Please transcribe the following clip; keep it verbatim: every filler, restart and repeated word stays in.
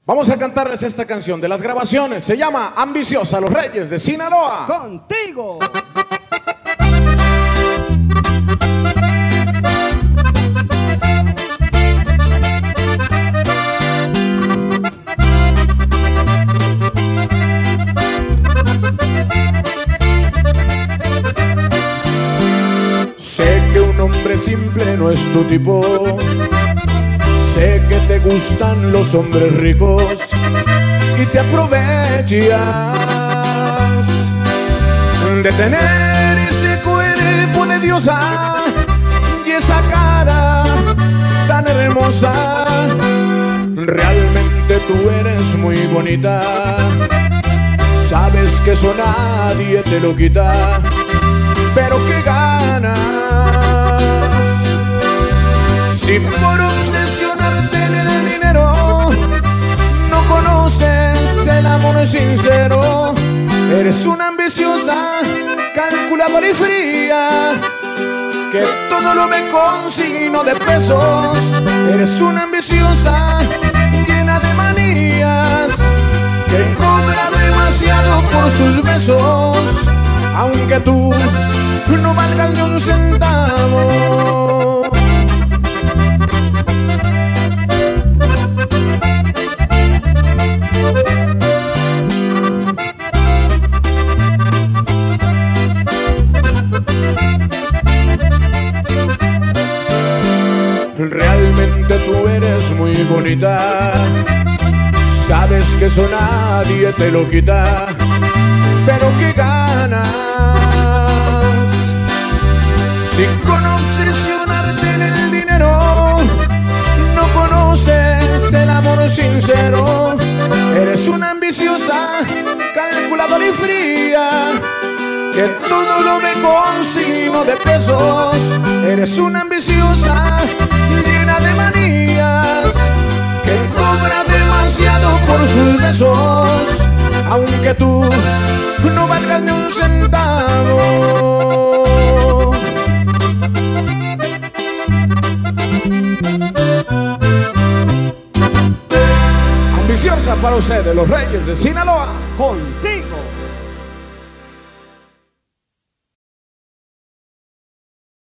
Vamos a cantarles esta canción de las grabaciones. Se llama Ambiciosa, Los Reyes de Sinaloa. Contigo. Sé que un hombre simple no es tu tipo. Sé que te gustan los hombres ricos y te aprovechas de tener ese cuerpo de diosa y esa cara tan hermosa. Realmente tú eres muy bonita. Sabes que eso nadie te lo quita, pero qué ganas si por obsesionarte en el dinero no conoces el amor sincero. Eres una ambiciosa, calculadora y fría, que todo lo ve con signo de pesos. Eres una ambiciosa llena de manías, que cobra demasiado por sus besos, aunque tú no valgas ni un centavo. Realmente tú eres muy bonita. Sabes que eso nadie te lo quita, pero qué ganas si con obsesionarte en el dinero no conoces el amor sincero. Eres una ambiciosa, calculadora y fría, que todo lo ve con signo de pesos. Eres una ambiciosa llena de manías, que cobra demasiado por sus besos, aunque tú no valgas ni un centavo. Ambiciosa para ustedes, los Reyes de Sinaloa. Contigo.